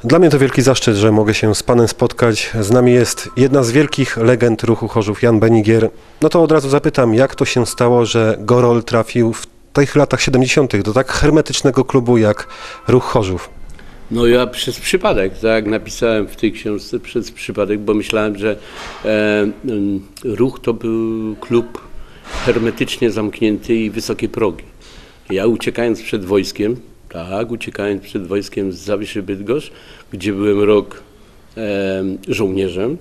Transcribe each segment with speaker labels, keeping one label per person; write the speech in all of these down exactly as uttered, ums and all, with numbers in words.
Speaker 1: Dla mnie to wielki zaszczyt, że mogę się z Panem spotkać. Z nami jest jedna z wielkich legend ruchu Chorzów, Jan Benigier. No to od razu zapytam, jak to się stało, że Gorol trafił w tych latach siedemdziesiątych do tak hermetycznego klubu jak ruch Chorzów?
Speaker 2: No ja przez przypadek, tak jak napisałem w tej książce, przez przypadek, bo myślałem, że e, ruch to był klub hermetycznie zamknięty i wysokie progi. Ja uciekając przed wojskiem, tak, uciekając przed wojskiem z Zawiszy Bydgoszcz, gdzie byłem rok e, żołnierzem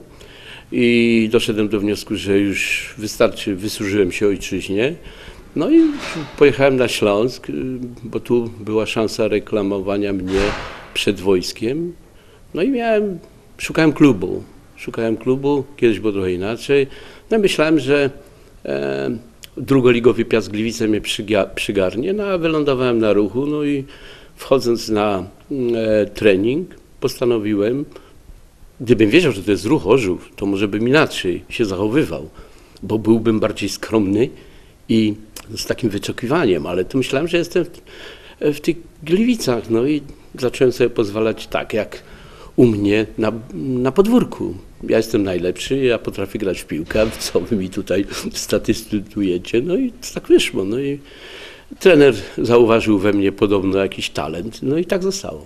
Speaker 2: i doszedłem do wniosku, że już wystarczy, wysłużyłem się ojczyźnie. No i pojechałem na Śląsk, bo tu była szansa reklamowania mnie przed wojskiem. No i miałem, szukałem klubu, szukałem klubu, kiedyś było trochę inaczej. No i myślałem, że e, drugoligowy Piast Gliwice mnie przyga, przygarnie, no a wylądowałem na ruchu, no i wchodząc na e, trening postanowiłem, gdybym wiedział, że to jest ruch Chorzów, to może bym inaczej się zachowywał, bo byłbym bardziej skromny i z takim wyczekiwaniem, ale to myślałem, że jestem w, w tych Gliwicach, no i zacząłem sobie pozwalać tak, jak u mnie na, na podwórku. Ja jestem najlepszy, ja potrafię grać w piłkę, co wy mi tutaj statystykujecie, no i tak wyszło. No i trener zauważył we mnie podobno jakiś talent, no i tak zostało.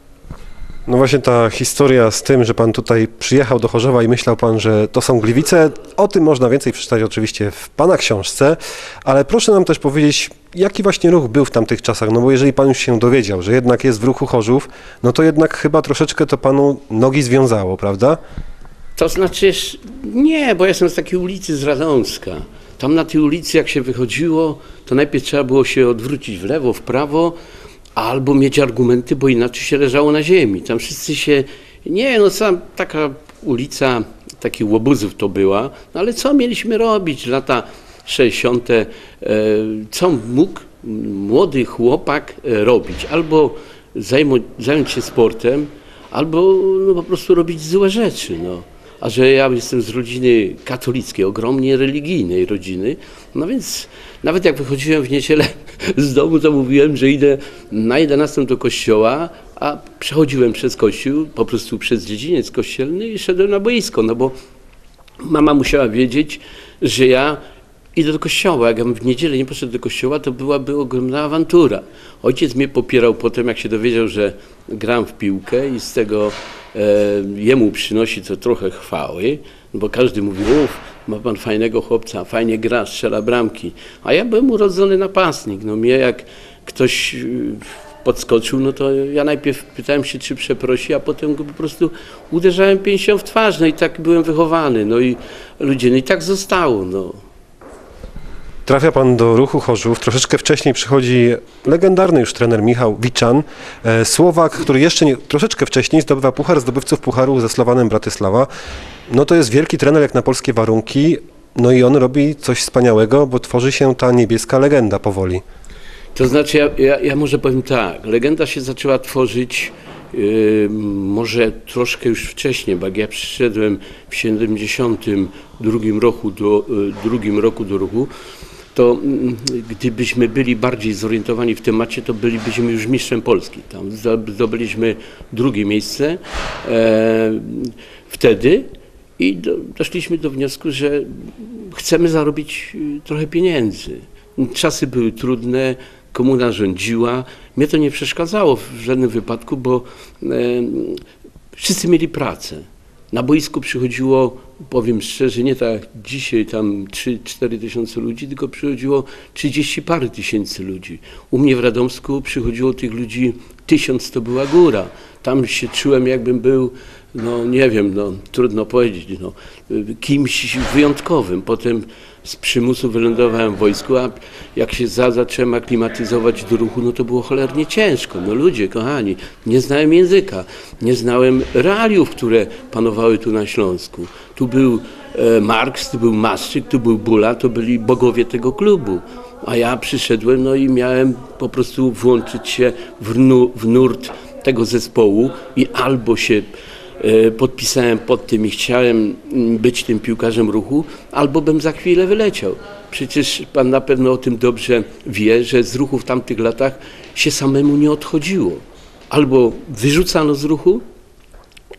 Speaker 1: No właśnie ta historia z tym, że Pan tutaj przyjechał do Chorzowa i myślał Pan, że to są Gliwice, o tym można więcej przeczytać oczywiście w Pana książce, ale proszę nam też powiedzieć, jaki właśnie ruch był w tamtych czasach, no bo jeżeli Pan już się dowiedział, że jednak jest w ruchu Chorzów, no to jednak chyba troszeczkę to Panu nogi związało, prawda?
Speaker 2: To znaczy, nie, bo ja jestem z takiej ulicy z Radomska. Tam na tej ulicy jak się wychodziło, to najpierw trzeba było się odwrócić w lewo, w prawo, albo mieć argumenty, bo inaczej się leżało na ziemi. Tam wszyscy się, nie no sam taka ulica takich łobuzów to była, no ale co mieliśmy robić? Lata sześćdziesiąte. Co mógł młody chłopak robić? Albo zajmować, zająć się sportem, albo no, po prostu robić złe rzeczy. No. A że ja jestem z rodziny katolickiej, ogromnie religijnej rodziny, no więc nawet jak wychodziłem w niedzielę z domu, to mówiłem, że idę na jedenastą do kościoła, a przechodziłem przez kościół, po prostu przez dziedziniec kościelny i szedłem na boisko, no bo mama musiała wiedzieć, że ja idę do kościoła. Jak ja w niedzielę nie poszedł do kościoła, to byłaby ogromna awantura. Ojciec mnie popierał potem, jak się dowiedział, że gram w piłkę i z tego e, jemu przynosi to trochę chwały, bo każdy mówi, uff, ma pan fajnego chłopca, fajnie gra, strzela bramki. A ja byłem urodzony napastnik. No mnie jak ktoś podskoczył, no to ja najpierw pytałem się, czy przeprosi, a potem go po prostu uderzałem pięścią w twarz. No i tak byłem wychowany. No i ludzie, no i tak zostało. No.
Speaker 1: Trafia Pan do ruchu Chorzów, troszeczkę wcześniej przychodzi legendarny już trener Michał Wiczan, Słowak, który jeszcze nie, troszeczkę wcześniej zdobywa puchar zdobywców pucharu ze Slowanem Bratysława. No to jest wielki trener jak na polskie warunki, no i on robi coś wspaniałego, bo tworzy się ta niebieska legenda powoli.
Speaker 2: To znaczy, ja, ja, ja może powiem tak, legenda się zaczęła tworzyć yy, może troszkę już wcześniej, bo jak ja przyszedłem w siedemdziesiątym drugim roku do, yy, drugim roku do ruchu, to gdybyśmy byli bardziej zorientowani w temacie, to bylibyśmy już mistrzem Polski. Tam zdobyliśmy drugie miejsce e, wtedy i do, doszliśmy do wniosku, że chcemy zarobić trochę pieniędzy. Czasy były trudne, komuna rządziła. Mnie to nie przeszkadzało w żadnym wypadku, bo e, wszyscy mieli pracę. Na boisku przychodziło, powiem szczerze, nie tak jak dzisiaj tam trzy cztery tysiące ludzi, tylko przychodziło trzydzieści parę tysięcy ludzi. U mnie w Radomsku przychodziło tych ludzi tysiąc, to była góra. Tam się czułem, jakbym był, no nie wiem, no trudno powiedzieć, no, kimś wyjątkowym. Potem z przymusu wylądowałem w wojsku, a jak się za, zacząłem aklimatyzować do ruchu, no to było cholernie ciężko. No ludzie, kochani, nie znałem języka, nie znałem realiów, które panowały tu na Śląsku. Tu był e, Marks, tu był Maszczyk, tu był Bula, to byli bogowie tego klubu. A ja przyszedłem, no i miałem po prostu włączyć się w, nu, w nurt tego zespołu i albo się podpisałem pod tym i chciałem być tym piłkarzem ruchu, albo bym za chwilę wyleciał. Przecież pan na pewno o tym dobrze wie, że z ruchu w tamtych latach się samemu nie odchodziło. Albo wyrzucano z ruchu,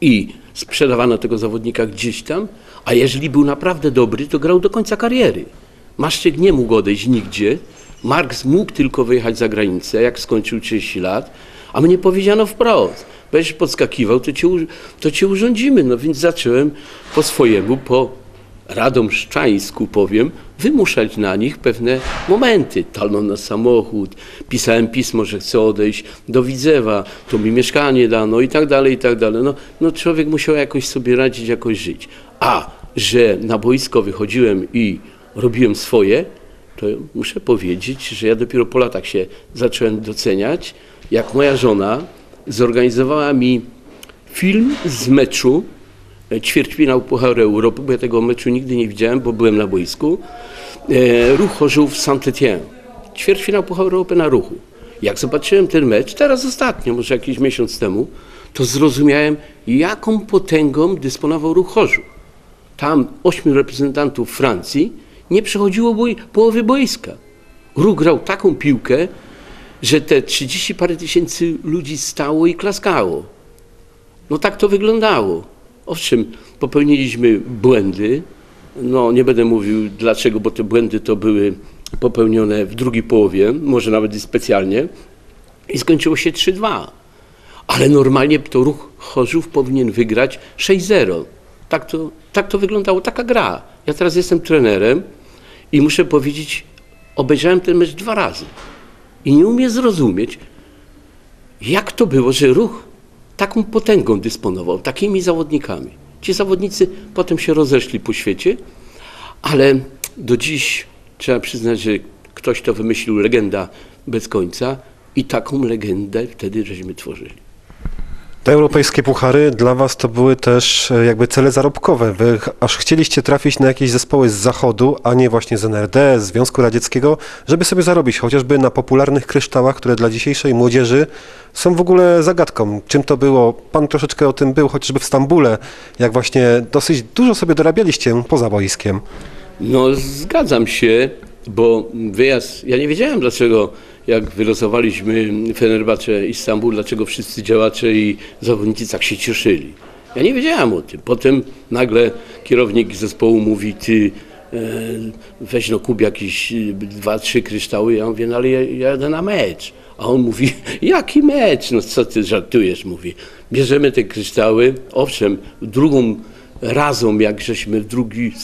Speaker 2: i sprzedawano tego zawodnika gdzieś tam, a jeżeli był naprawdę dobry, to grał do końca kariery. Maszczyk nie mógł odejść nigdzie, Marks mógł tylko wyjechać za granicę, jak skończył trzydzieści lat, a mnie powiedziano wprost, będziesz podskakiwał, to cię, to cię urządzimy. No więc zacząłem po swojemu, po radomszczańsku powiem, wymuszać na nich pewne momenty. Talon na samochód, pisałem pismo, że chcę odejść do Widzewa, to mi mieszkanie dano i tak dalej, i tak dalej. No, no człowiek musiał jakoś sobie radzić, jakoś żyć. A że na boisko wychodziłem i robiłem swoje, to muszę powiedzieć, że ja dopiero po latach się zacząłem doceniać, jak moja żona zorganizowała mi film z meczu ćwierćfinał Pucharu Europy, bo ja tego meczu nigdy nie widziałem, bo byłem na boisku. Ruch Chorzów Saint-Étienne. Ćwierćfinał Pucharu Europy na Ruchu. Jak zobaczyłem ten mecz, teraz ostatnio, może jakiś miesiąc temu, to zrozumiałem, jaką potęgą dysponował Ruch Chorzów. Tam ośmiu reprezentantów Francji nie przechodziło boj, połowy boiska. Ruch grał taką piłkę, że te trzydzieści parę tysięcy ludzi stało i klaskało. No tak to wyglądało. Owszem, popełniliśmy błędy. No nie będę mówił dlaczego, bo te błędy to były popełnione w drugiej połowie, może nawet i specjalnie. I skończyło się trzy dwa. Ale normalnie to Ruch Chorzów powinien wygrać sześć zero. Tak to, tak to wyglądało, taka gra. Ja teraz jestem trenerem i muszę powiedzieć, obejrzałem ten mecz dwa razy. I nie umiem zrozumieć, jak to było, że Ruch taką potęgą dysponował, takimi zawodnikami. Ci zawodnicy potem się rozeszli po świecie, ale do dziś trzeba przyznać, że ktoś to wymyślił, legenda bez końca i taką legendę wtedy żeśmy tworzyli.
Speaker 1: Te europejskie puchary dla was to były też jakby cele zarobkowe. Wy aż chcieliście trafić na jakieś zespoły z Zachodu, a nie właśnie z N R D, z Związku Radzieckiego, żeby sobie zarobić chociażby na popularnych kryształach, które dla dzisiejszej młodzieży są w ogóle zagadką. Czym to było? Pan troszeczkę o tym był, chociażby w Stambule, jak właśnie dosyć dużo sobie dorabialiście poza boiskiem.
Speaker 2: No zgadzam się, bo wyjazd, ja nie wiedziałem dlaczego, jak wylosowaliśmy Fenerbahce Istanbul, dlaczego wszyscy działacze i zawodnicy tak się cieszyli. Ja nie wiedziałem o tym. Potem nagle kierownik zespołu mówi, ty e, weź no kup jakieś dwa, trzy kryształy. Ja mówię, no ale ja, ja jadę na mecz. A on mówi, jaki mecz? No co ty żartujesz? Mówi, bierzemy te kryształy. Owszem, drugą razą, jak żeśmy drugi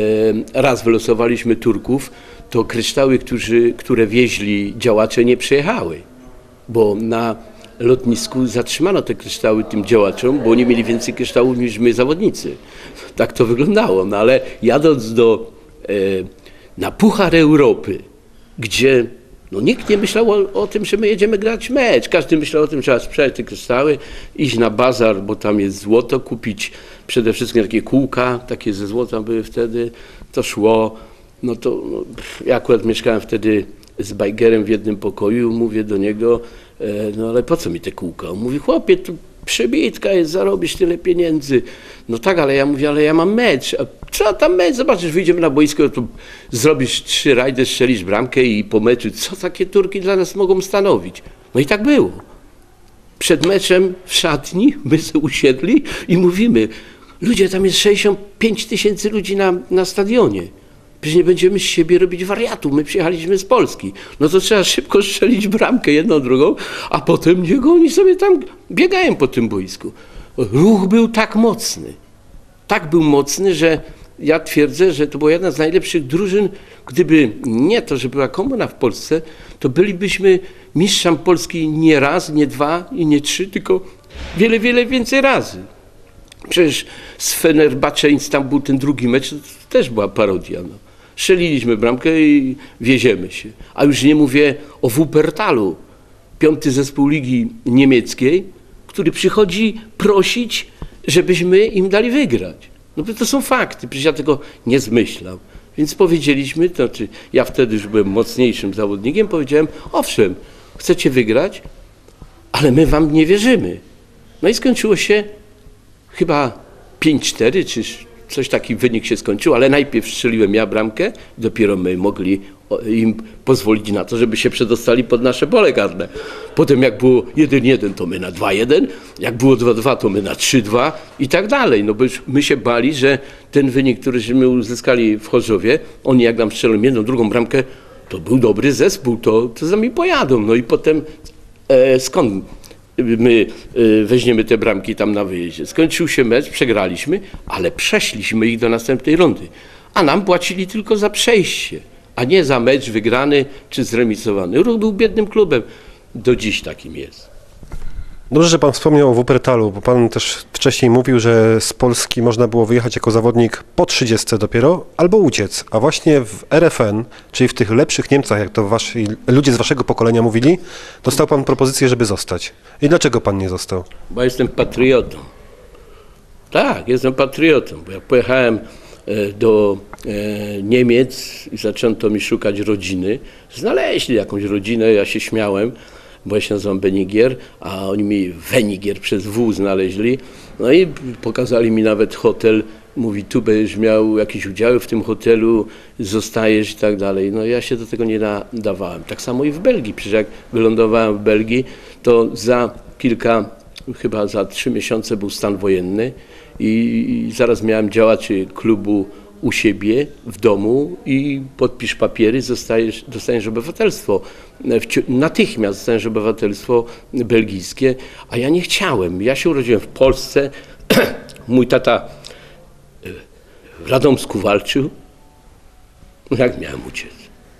Speaker 2: e, raz wylosowaliśmy Turków, to kryształy, którzy, które wieźli działacze, nie przyjechały, bo na lotnisku zatrzymano te kryształy tym działaczom, bo oni mieli więcej kryształów niż my zawodnicy. Tak to wyglądało, no ale jadąc do, e, na Puchar Europy, gdzie no, nikt nie myślał o, o tym, że my jedziemy grać mecz, każdy myślał o tym, że trzeba sprzedać te kryształy, iść na bazar, bo tam jest złoto, kupić przede wszystkim takie kółka, takie ze złota były wtedy, to szło. No to no, ja akurat mieszkałem wtedy z Bajgerem w jednym pokoju, mówię do niego, e, no ale po co mi te kółka? On mówi, chłopie, tu przebitka jest, zarobisz tyle pieniędzy. No tak, ale ja mówię, ale ja mam mecz. A co tam mecz? Zobaczysz, wyjdziemy na boisko, to zrobisz trzy rajdy, strzelisz bramkę i po meczu, co takie Turki dla nas mogą stanowić? No i tak było. Przed meczem w szatni my się usiedli i mówimy, ludzie, tam jest sześćdziesiąt pięć tysięcy ludzi na, na stadionie. Przecież nie będziemy z siebie robić wariatów, my przyjechaliśmy z Polski. No to trzeba szybko strzelić bramkę jedną, drugą, a potem niego oni sobie tam biegają po tym boisku. Ruch był tak mocny, tak był mocny, że ja twierdzę, że to była jedna z najlepszych drużyn. Gdyby nie to, że była komuna w Polsce, to bylibyśmy mistrzem Polski nie raz, nie dwa i nie trzy, tylko wiele, wiele więcej razy. Przecież z Fenerbahce Istanbul ten drugi mecz to też była parodia. No. Strzeliliśmy bramkę i wieziemy się. A już nie mówię o Wuppertalu, piąty zespół ligi niemieckiej, który przychodzi prosić, żebyśmy im dali wygrać. No to są fakty, przecież ja tego nie zmyślam. Więc powiedzieliśmy, to znaczy ja wtedy już byłem mocniejszym zawodnikiem, powiedziałem, owszem, chcecie wygrać, ale my wam nie wierzymy. No i skończyło się chyba pięć cztery czy coś taki wynik się skończył, ale najpierw strzeliłem ja bramkę, dopiero my mogli im pozwolić na to, żeby się przedostali pod nasze pole karne. Potem jak było jeden jeden, to my na dwa jeden, jak było dwa dwa, to my na trzy dwa i tak dalej. No bo już my się bali, że ten wynik, któryśmy uzyskali w Chorzowie, oni jak nam strzelą jedną, drugą bramkę, to był dobry zespół, to, to za nami pojadą. No i potem e, skąd my e, weźmiemy te bramki tam na wyjeździe? Skończył się mecz, przegraliśmy, ale przeszliśmy ich do następnej rundy. A nam płacili tylko za przejście, a nie za mecz wygrany czy zremisowany. Ruch był biednym klubem. Do dziś takim jest.
Speaker 1: Dobrze, że pan wspomniał o Wuppertalu, bo pan też wcześniej mówił, że z Polski można było wyjechać jako zawodnik po trzydziestce dopiero, albo uciec. A właśnie w R F N, czyli w tych lepszych Niemcach, jak to wasi, ludzie z waszego pokolenia mówili, dostał pan propozycję, żeby zostać. I dlaczego pan nie został?
Speaker 2: Bo jestem patriotą. Tak, jestem patriotą, bo jak pojechałem do Niemiec i zaczęto mi szukać rodziny, znaleźli jakąś rodzinę, ja się śmiałem, bo ja się nazywam Benigier, a oni mi Wenigier przez W znaleźli. No i pokazali mi nawet hotel, mówi, tu będziesz miał jakieś udziały w tym hotelu, zostajesz i tak dalej. No ja się do tego nie nadawałem. Tak samo i w Belgii, przecież jak wylądowałem w Belgii, to za kilka, chyba za trzy miesiące był stan wojenny i zaraz miałem działaczy klubu u siebie w domu i podpisz papiery, zostajesz, dostaniesz obywatelstwo. Natychmiast dostaniesz obywatelstwo belgijskie, a ja nie chciałem. Ja się urodziłem w Polsce, mój tata w Radomsku walczył. No jak miałem uciec?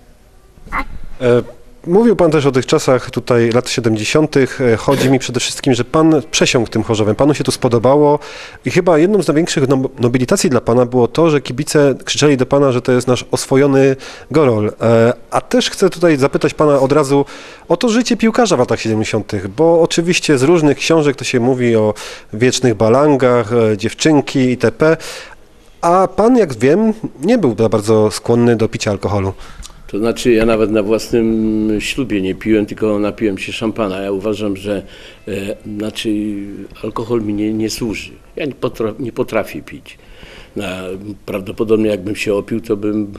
Speaker 1: E Mówił pan też o tych czasach tutaj lat siedemdziesiątych. Chodzi mi przede wszystkim, że pan przesiąkł tym Chorzowem. Panu się tu spodobało i chyba jedną z największych nobilitacji dla pana było to, że kibice krzyczeli do pana, że to jest nasz oswojony Gorol. A też chcę tutaj zapytać pana od razu o to życie piłkarza w latach siedemdziesiątych, bo oczywiście z różnych książek to się mówi o wiecznych balangach, dziewczynki itp. A pan, jak wiem, nie był bardzo skłonny do picia alkoholu.
Speaker 2: To znaczy, ja nawet na własnym ślubie nie piłem, tylko napiłem się szampana. Ja uważam, że e, znaczy, alkohol mi nie, nie służy. Ja nie, potra nie potrafię pić. No, prawdopodobnie jakbym się opił, to bym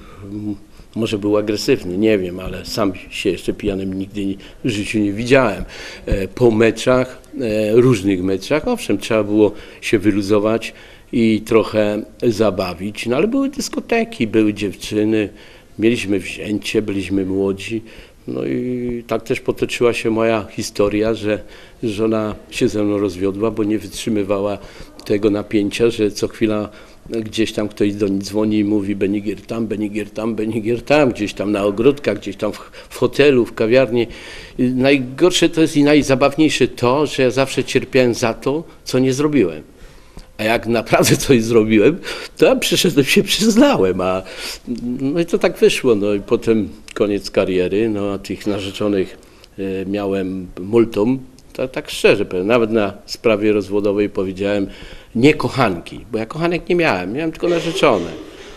Speaker 2: może był agresywny, nie wiem, ale sam się jeszcze pijanym nigdy nie, w życiu nie widziałem. E, po meczach, e, różnych meczach, owszem, trzeba było się wyluzować i trochę zabawić, no ale były dyskoteki, były dziewczyny, mieliśmy wzięcie, byliśmy młodzi, no i tak też potoczyła się moja historia, że żona się ze mną rozwiodła, bo nie wytrzymywała tego napięcia, że co chwila gdzieś tam ktoś do niej dzwoni i mówi Benigier tam, Benigier tam, Benigier tam, gdzieś tam na ogródkach, gdzieś tam w, w hotelu, w kawiarni. I najgorsze to jest i najzabawniejsze to, że ja zawsze cierpiałem za to, co nie zrobiłem. A jak naprawdę coś zrobiłem, to ja przyszedłem się przyznałem, a no i to tak wyszło. No i potem koniec kariery, no a tych narzeczonych e, miałem multum, to, tak szczerze powiem, nawet na sprawie rozwodowej powiedziałem nie kochanki, bo ja kochanek nie miałem, miałem tylko narzeczone.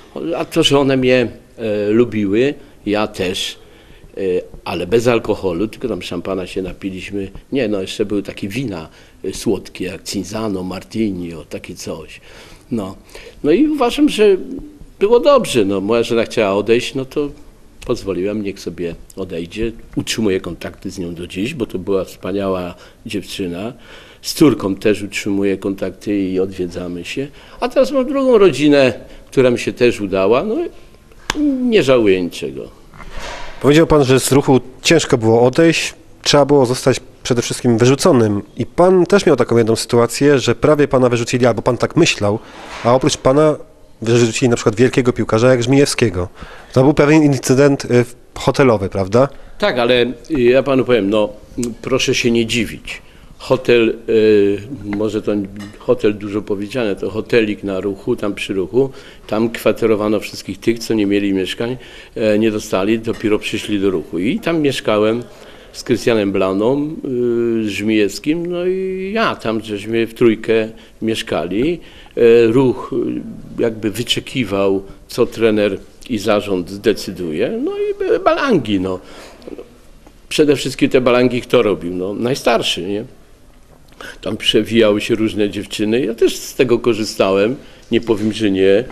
Speaker 2: A to, że one mnie e, lubiły, ja też, e, ale bez alkoholu, tylko tam szampana się napiliśmy. Nie, no jeszcze były takie wina słodkie jak Cinzano, Martini, o takie coś. No. No i uważam, że było dobrze. No, moja żona chciała odejść, no to pozwoliłem, niech sobie odejdzie. Utrzymuję kontakty z nią do dziś, bo to była wspaniała dziewczyna. Z córką też utrzymuję kontakty i odwiedzamy się. A teraz mam drugą rodzinę, która mi się też udała. No nie żałuję niczego.
Speaker 1: Powiedział pan, że z ruchu ciężko było odejść, trzeba było zostać przede wszystkim wyrzuconym. I pan też miał taką jedną sytuację, że prawie pana wyrzucili, albo pan tak myślał, a oprócz pana wyrzucili na przykład wielkiego piłkarza jak Żmijewskiego. To był pewien incydent hotelowy, prawda?
Speaker 2: Tak, ale ja panu powiem, no proszę się nie dziwić. Hotel, y, może to hotel dużo powiedziane, to hotelik na Ruchu, tam przy Ruchu, tam kwaterowano wszystkich tych, co nie mieli mieszkań, y, nie dostali, dopiero przyszli do Ruchu. I tam mieszkałem z Krystianem Blaną, y, z Żmijewskim, no i ja tam, żeśmy w trójkę mieszkali. Y, Ruch y, jakby wyczekiwał, co trener i zarząd zdecyduje, no i były balangi, no. Przede wszystkim te balangi kto robił? No najstarszy, nie? Tam przewijały się różne dziewczyny, ja też z tego korzystałem, nie powiem, że nie,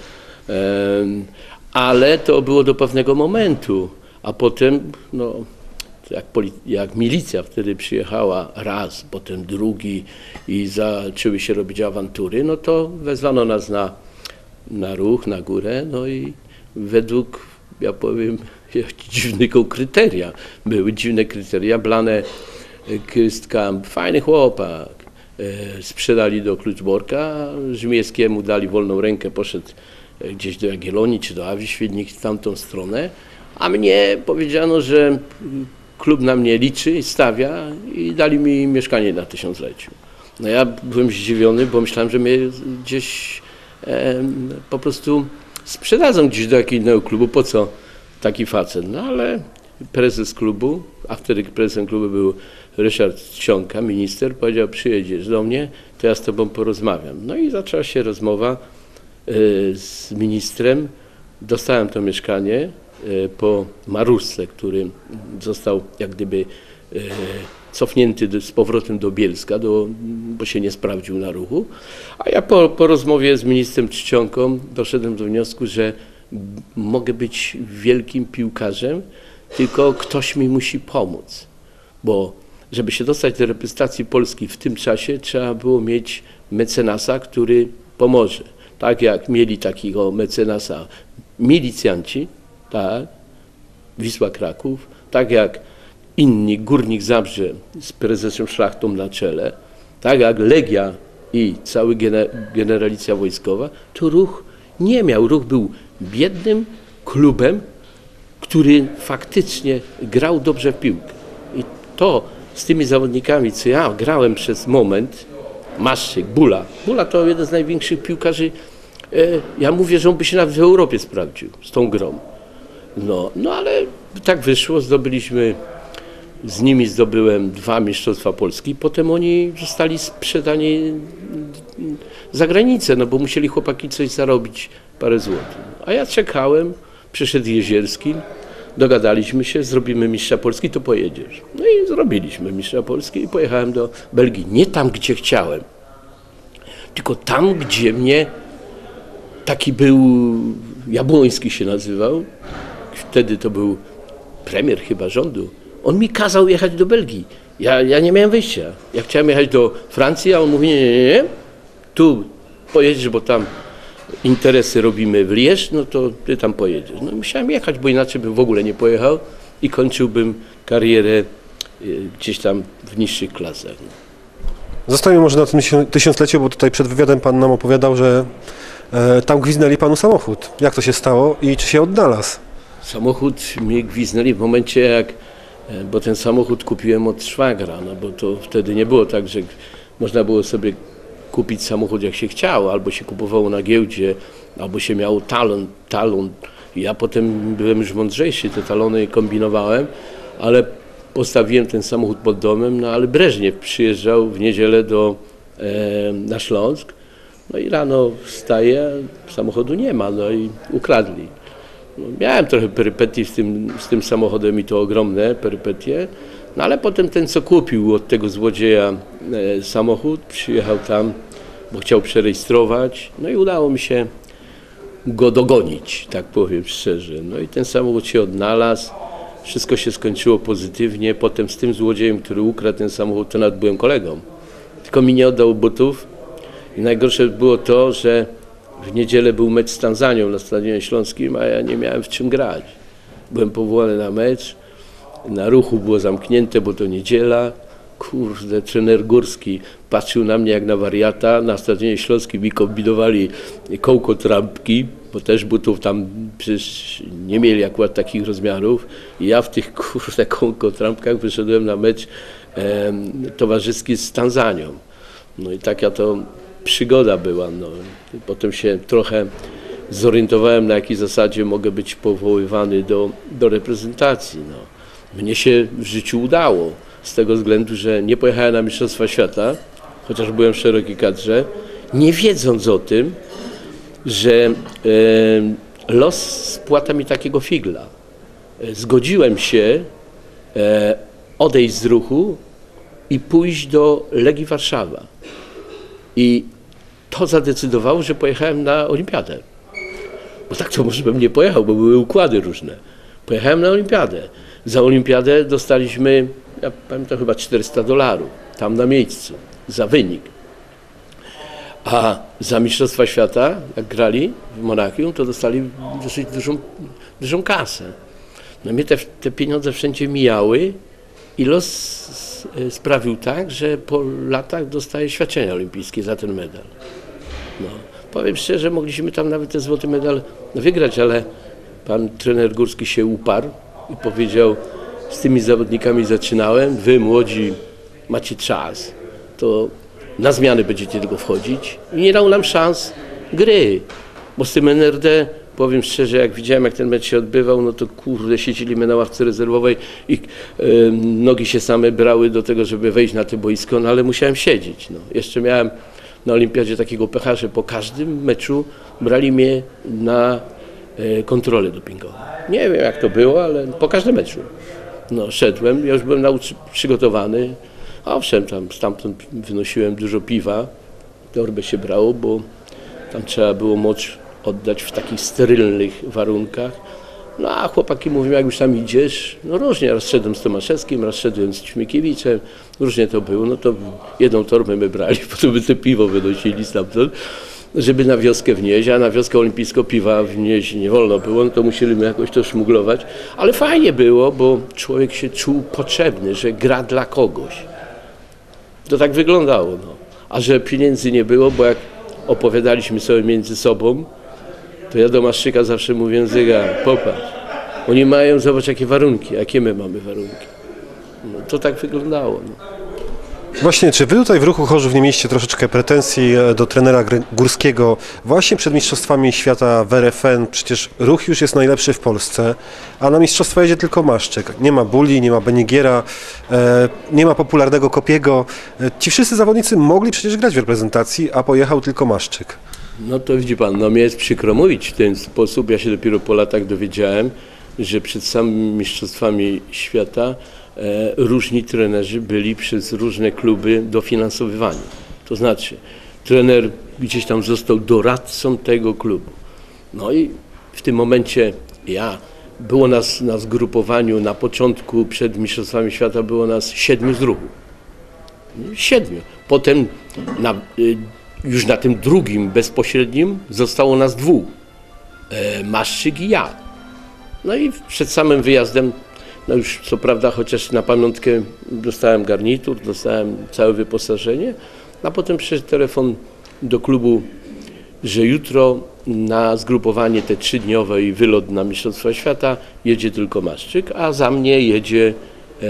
Speaker 2: ale to było do pewnego momentu, a potem, no, jak, jak milicja wtedy przyjechała raz, potem drugi i zaczęły się robić awantury, no to wezwano nas na, na ruch, na górę, no i według, ja powiem, dziwnego kryteria, były dziwne kryteria, Blane Kystkamp, fajny chłopak, sprzedali do Kluczborka, Rzymieskiemu dali wolną rękę, poszedł gdzieś do Jagiellonii czy do Awi Świdnik w tamtą stronę, a mnie powiedziano, że klub na mnie liczy, stawia i dali mi mieszkanie na tysiącleciu. No ja byłem zdziwiony, bo myślałem, że mnie gdzieś e, po prostu sprzedadzą gdzieś do jakiegoś innego klubu, po co taki facet, no ale prezes klubu, a wtedy prezesem klubu był Ryszard Ćcionka, minister, powiedział, przyjedziesz do mnie, to ja z tobą porozmawiam. No i zaczęła się rozmowa y, z ministrem, dostałem to mieszkanie y, po Maruszce, który został jak gdyby y, cofnięty do, z powrotem do Bielska, do, bo się nie sprawdził na ruchu, a ja po, po rozmowie z ministrem Ćcionką doszedłem do wniosku, że mogę być wielkim piłkarzem, tylko ktoś mi musi pomóc, bo żeby się dostać do reprezentacji Polski w tym czasie, trzeba było mieć mecenasa, który pomoże. Tak jak mieli takiego mecenasa milicjanci, tak, Wisła Kraków, tak jak inni, Górnik Zabrze z prezesem Szlachtą na czele, tak jak Legia i cały generalicja wojskowa, to ruch nie miał. Ruch był biednym klubem, który faktycznie grał dobrze w piłkę. I to z tymi zawodnikami, co ja grałem przez moment, Maszczyk, Bula. Bula to jeden z największych piłkarzy, ja mówię, że on by się nawet w Europie sprawdził z tą grą. No, no ale tak wyszło, zdobyliśmy, z nimi zdobyłem dwa mistrzostwa Polski, potem oni zostali sprzedani za granicę, no bo musieli chłopaki coś zarobić, parę złotych. A ja czekałem, przyszedł Jezierski, dogadaliśmy się, zrobimy mistrza Polski, to pojedziesz. No i zrobiliśmy mistrza Polski i pojechałem do Belgii. Nie tam, gdzie chciałem, tylko tam, gdzie mnie taki był, Jabłoński się nazywał, wtedy to był premier chyba rządu. On mi kazał jechać do Belgii. Ja, ja nie miałem wyjścia. Ja chciałem jechać do Francji, a on mówi, nie, nie, nie, tu pojedziesz, bo tam interesy robimy w Lierz, no to ty tam pojedziesz. No musiałem jechać, bo inaczej bym w ogóle nie pojechał i kończyłbym karierę gdzieś tam w niższych klasach.
Speaker 1: Zostańmy może na tym tysiącleciu, bo tutaj przed wywiadem pan nam opowiadał, że e, tam gwiznęli panu samochód. Jak to się stało i czy się odnalazł?
Speaker 2: Samochód mi gwiznęli w momencie jak, bo ten samochód kupiłem od szwagra, no bo to wtedy nie było tak, że można było sobie kupić samochód jak się chciało, albo się kupowało na giełdzie, albo się miało talon, talon. Ja potem byłem już mądrzejszy, te talony kombinowałem, ale postawiłem ten samochód pod domem, no ale Breżniew przyjeżdżał w niedzielę do, e, na Śląsk, no i rano wstaję, samochodu nie ma, no i ukradli. No, miałem trochę perypetii z tym, z tym samochodem i to ogromne perypetie, no ale potem ten, co kupił od tego złodzieja e, samochód, przyjechał tam, bo chciał przerejestrować, no i udało mi się go dogonić, tak powiem szczerze. No i ten samochód się odnalazł, wszystko się skończyło pozytywnie, potem z tym złodziejem, który ukradł ten samochód, to nawet byłem kolegą, tylko mi nie oddał butów i najgorsze było to, że w niedzielę był mecz z Tanzanią na Stadionie Śląskim, a ja nie miałem w czym grać. Byłem powołany na mecz, na ruchu było zamknięte, bo to niedziela. Kurde, trener Górski patrzył na mnie jak na wariata. Na Stadionie Śląskim mi kombinowali kołko trampki, bo też butów tam przecież nie mieli akurat takich rozmiarów. I ja w tych kurde kołko trampkach wyszedłem na mecz e, towarzyski z Tanzanią. No i taka to przygoda była. No. Potem się trochę zorientowałem, na jakiej zasadzie mogę być powoływany do, do reprezentacji. No. Mnie się w życiu udało, z tego względu, że nie pojechałem na Mistrzostwa Świata, chociaż byłem w szerokiej kadrze, nie wiedząc o tym, że e, los spłata mi takiego figla. E, zgodziłem się e, odejść z ruchu i pójść do Legii Warszawa. I to zadecydowało, że pojechałem na olimpiadę. Bo tak to może bym nie pojechał, bo były układy różne. Pojechałem na olimpiadę. Za olimpiadę dostaliśmy, ja pamiętam, chyba czterysta dolarów, tam na miejscu, za wynik. A za Mistrzostwa Świata, jak grali w Monachium, to dostali dosyć dużą, dużą kasę. No mnie te, te pieniądze wszędzie mijały i los sprawił tak, że po latach dostaję świadczenia olimpijskie za ten medal. No, powiem szczerze, mogliśmy tam nawet ten złoty medal wygrać, ale pan trener Górski się uparł i powiedział, z tymi zawodnikami zaczynałem, wy młodzi macie czas, to na zmiany będziecie tylko wchodzić i nie dał nam szans gry, bo z tym N R D, powiem szczerze, jak widziałem, jak ten mecz się odbywał, no to kurde, siedzieliśmy na ławce rezerwowej i y, nogi się same brały do tego, żeby wejść na to boisko, no ale musiałem siedzieć. No. Jeszcze miałem na olimpiadzie takiego pecha, że po każdym meczu brali mnie na y, kontrolę dopingową. Nie wiem, jak to było, ale po każdym meczu. No, szedłem, ja już byłem nauczy- przygotowany. Owszem, tam stamtąd wynosiłem dużo piwa, torbę się brało, bo tam trzeba było mocz oddać w takich sterylnych warunkach. No a chłopaki mówią, jak już tam idziesz, no różnie, raz szedłem z Tomaszewskim, raz szedłem z Ćmikiewiczem, różnie to było, no to jedną torbę my brali, potem by te piwo wynosili stamtąd, żeby na wioskę wnieść, a na wioskę olimpijską piwa wnieść nie wolno było, no to musieliśmy jakoś to szmuglować, ale fajnie było, bo człowiek się czuł potrzebny, że gra dla kogoś. To tak wyglądało, no. A że pieniędzy nie było, bo jak opowiadaliśmy sobie między sobą, to ja do Maszczyka zawsze mówię, Zyga, popatrz, oni mają, zobacz jakie warunki, jakie my mamy warunki. No, to tak wyglądało. No.
Speaker 1: Właśnie, czy wy tutaj w Ruchu Chorzów nie mieliście troszeczkę pretensji do trenera Górskiego właśnie przed Mistrzostwami Świata w R F N? Przecież Ruch już jest najlepszy w Polsce, a na Mistrzostwa jedzie tylko Maszczyk. Nie ma Buli, nie ma Benigiera, e, nie ma popularnego Kopiego. E, ci wszyscy zawodnicy mogli przecież grać w reprezentacji, a pojechał tylko Maszczyk.
Speaker 2: No to widzi pan, no mnie jest przykro mówić w ten sposób. Ja się dopiero po latach dowiedziałem, że przed samymi Mistrzostwami Świata e, różni trenerzy byli przez różne kluby dofinansowywani. To znaczy, trener gdzieś tam został doradcą tego klubu. No i w tym momencie ja, było nas na zgrupowaniu na początku przed Mistrzostwami Świata było nas siedmiu z Ruchu. Siedmiu. Potem na, y, już na tym drugim bezpośrednim zostało nas dwóch. E, Maszczyk i ja. No i przed samym wyjazdem, no już co prawda, chociaż na pamiątkę dostałem garnitur, dostałem całe wyposażenie, a potem przyszedł telefon do klubu, że jutro na zgrupowanie te trzydniowe i wylot na Mistrzostwa Świata jedzie tylko Maszczyk, a za mnie jedzie e,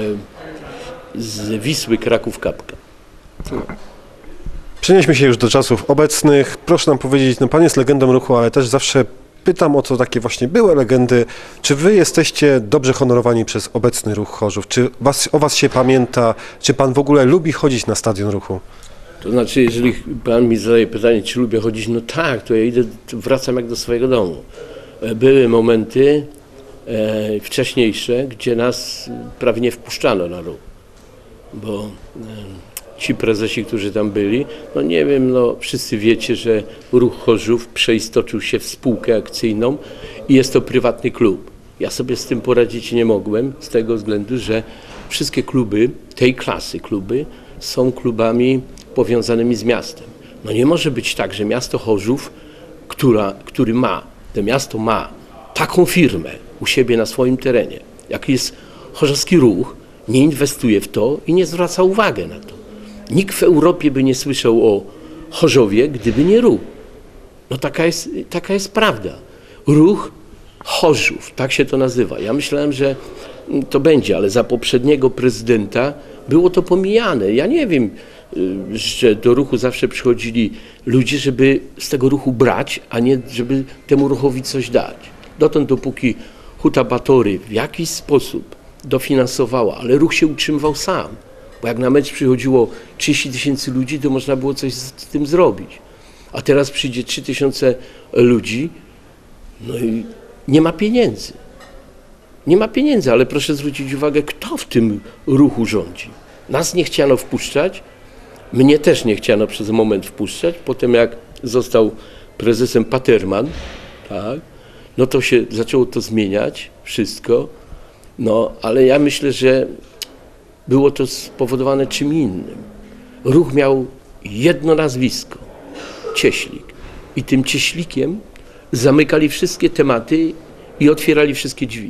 Speaker 2: z Wisły Kraków-Kapka. No.
Speaker 1: Przenieśmy się już do czasów obecnych. Proszę nam powiedzieć, no pan jest legendą Ruchu, ale też zawsze pytam o to takie właśnie były legendy. Czy wy jesteście dobrze honorowani przez obecny Ruch Chorzów? Czy was, o was się pamięta? Czy pan w ogóle lubi chodzić na stadion Ruchu?
Speaker 2: To znaczy, jeżeli pan mi zadaje pytanie, czy lubię chodzić, no tak, to ja idę, wracam jak do swojego domu. Były momenty e, wcześniejsze, gdzie nas prawie nie wpuszczano na Ruch, bo e, ci prezesi, którzy tam byli, no nie wiem, no wszyscy wiecie, że Ruch Chorzów przeistoczył się w spółkę akcyjną i jest to prywatny klub. Ja sobie z tym poradzić nie mogłem, z tego względu, że wszystkie kluby, tej klasy kluby, są klubami powiązanymi z miastem. No nie może być tak, że miasto Chorzów, która, który ma, to miasto ma taką firmę u siebie na swoim terenie, jak jest Chorzowski Ruch, nie inwestuje w to i nie zwraca uwagi na to. Nikt w Europie by nie słyszał o Chorzowie, gdyby nie Ruch. No taka jest, taka jest prawda. Ruch Chorzów, tak się to nazywa. Ja myślałem, że to będzie, ale za poprzedniego prezydenta było to pomijane. Ja nie wiem, że do ruchu zawsze przychodzili ludzie, żeby z tego ruchu brać, a nie żeby temu ruchowi coś dać. Dotąd, dopóki Huta Batory w jakiś sposób dofinansowała, ale ruch się utrzymywał sam. Bo jak na mecz przychodziło trzydzieści tysięcy ludzi, to można było coś z tym zrobić. A teraz przyjdzie trzy tysiące ludzi, no i nie ma pieniędzy. Nie ma pieniędzy, ale proszę zwrócić uwagę, kto w tym ruchu rządzi. Nas nie chciano wpuszczać, Mnie też nie chciano przez moment wpuszczać. Potem jak został prezesem Paterman, tak, no to się zaczęło to zmieniać, wszystko. No, ale ja myślę, że było to spowodowane czym innym. Ruch miał jedno nazwisko, Cieślik. I tym Cieślikiem zamykali wszystkie tematy i otwierali wszystkie drzwi.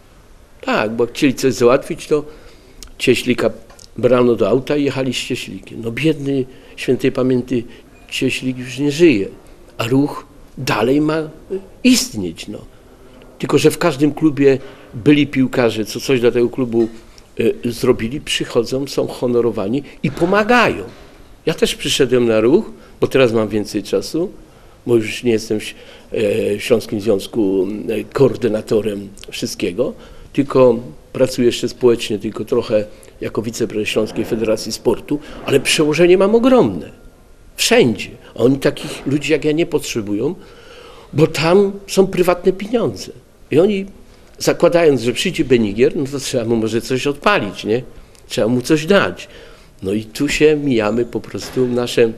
Speaker 2: Tak, bo jak chcieli coś załatwić, to Cieślika brano do auta i jechali z Cieślikiem. No biedny, świętej pamięci Cieślik już nie żyje, a ruch dalej ma istnieć. No. Tylko że w każdym klubie byli piłkarze, co coś dla tego klubu y, zrobili, przychodzą, są honorowani i pomagają. Ja też przyszedłem na ruch, bo teraz mam więcej czasu, bo już nie jestem w e, Śląskim Związku e, koordynatorem wszystkiego, tylko pracuję jeszcze społecznie, tylko trochę jako wiceprezes Śląskiej Federacji Sportu, ale przełożenie mam ogromne. Wszędzie. A oni takich ludzi jak ja nie potrzebują, bo tam są prywatne pieniądze. I oni zakładając, że przyjdzie Benigier, no to trzeba mu może coś odpalić, nie? Trzeba mu coś dać. No i tu się mijamy po prostu, nasze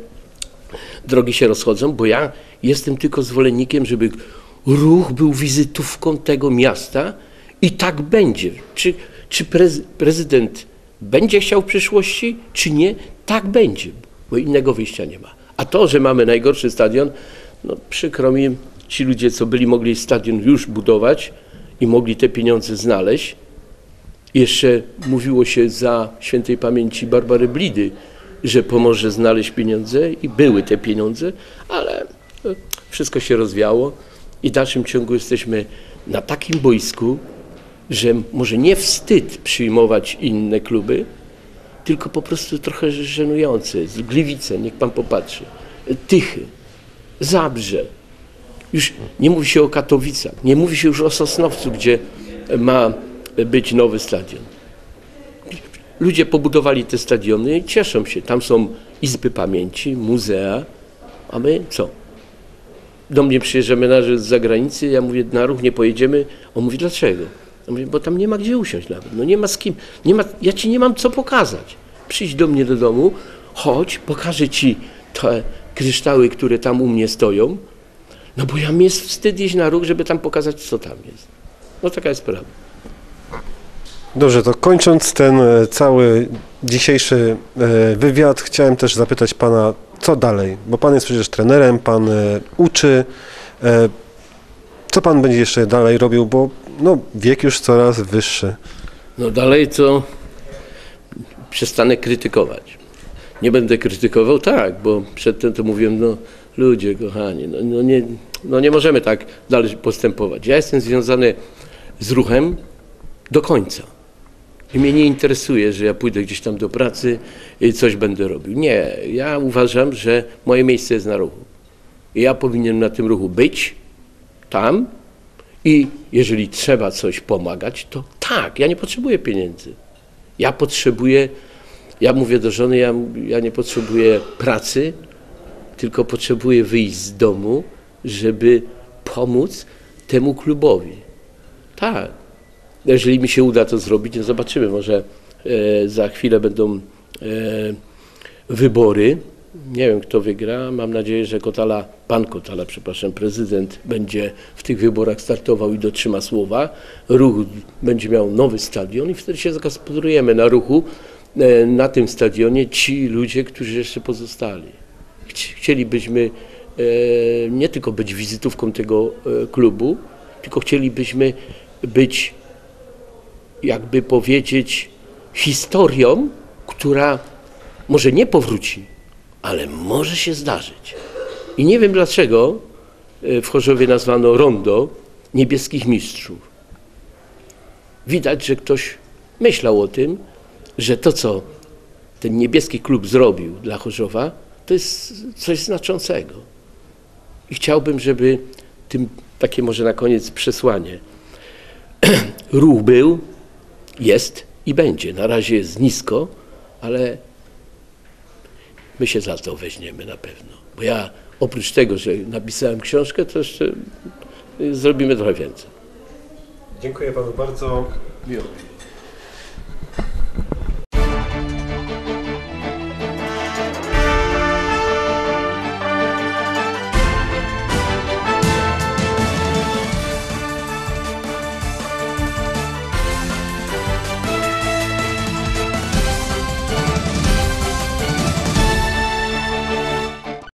Speaker 2: drogi się rozchodzą, bo ja jestem tylko zwolennikiem, żeby ruch był wizytówką tego miasta i tak będzie. Czy, czy prez, prezydent będzie chciał w przyszłości, czy nie, tak będzie, bo innego wyjścia nie ma. A to, że mamy najgorszy stadion, no przykro mi, ci ludzie, co byli, mogli stadion już budować i mogli te pieniądze znaleźć. Jeszcze mówiło się za świętej pamięci Barbary Blidy, że pomoże znaleźć pieniądze i były te pieniądze, ale wszystko się rozwiało i w dalszym ciągu jesteśmy na takim boisku, że może nie wstyd przyjmować inne kluby, tylko po prostu trochę żenujące. Gliwice, niech pan popatrzy, Tychy, Zabrze. Już nie mówi się o Katowicach, nie mówi się już o Sosnowcu, gdzie ma być nowy stadion. Ludzie pobudowali te stadiony i cieszą się. Tam są izby pamięci, muzea, a my co? Do mnie przyjeżdża menażer z zagranicy, ja mówię, na ruch nie pojedziemy. On mówi, dlaczego? Ja mówię, bo tam nie ma gdzie usiąść nawet. No nie ma z kim. Nie ma, ja ci nie mam co pokazać. Przyjdź do mnie do domu, chodź, pokażę ci te kryształy, które tam u mnie stoją. No bo ja mi jest wstyd iść na ruch, żeby tam pokazać, co tam jest. No taka jest prawda.
Speaker 1: Dobrze, to kończąc ten cały dzisiejszy wywiad, chciałem też zapytać pana, co dalej? Bo pan jest przecież trenerem, pan uczy. Co pan będzie jeszcze dalej robił, bo no, wiek już coraz wyższy.
Speaker 2: No dalej to przestanę krytykować. Nie będę krytykował, tak, bo przedtem to mówiłem, no ludzie kochani, no, no, nie, no nie możemy tak dalej postępować. Ja jestem związany z ruchem do końca. I mnie nie interesuje, że ja pójdę gdzieś tam do pracy i coś będę robił. Nie, ja uważam, że moje miejsce jest na ruchu. I ja powinienem na tym ruchu być, tam i jeżeli trzeba coś pomagać, to tak, ja nie potrzebuję pieniędzy. Ja potrzebuję, ja mówię do żony, ja, ja nie potrzebuję pracy, tylko potrzebuję wyjść z domu, żeby pomóc temu klubowi. Tak. Jeżeli mi się uda to zrobić, no zobaczymy, może e, za chwilę będą e, wybory. Nie wiem, kto wygra. Mam nadzieję, że Kotala, pan Kotala, przepraszam, prezydent będzie w tych wyborach startował i dotrzyma słowa. Ruch będzie miał nowy stadion i wtedy się zagospodarujemy na ruchu, e, na tym stadionie ci ludzie, którzy jeszcze pozostali. Chcielibyśmy e, nie tylko być wizytówką tego e, klubu, tylko chcielibyśmy być, jakby powiedzieć, historią, która może nie powróci, ale może się zdarzyć. I nie wiem dlaczego w Chorzowie nazwano rondo niebieskich mistrzów. Widać, że ktoś myślał o tym, że to, co ten niebieski klub zrobił dla Chorzowa, to jest coś znaczącego. I chciałbym, żeby tym, takie może na koniec przesłanie, ruch był, jest i będzie. Na razie jest nisko, ale my się za to weźmiemy na pewno. Bo ja oprócz tego, że napisałem książkę, to jeszcze zrobimy trochę więcej.
Speaker 1: Dziękuję panu bardzo.
Speaker 2: Miło.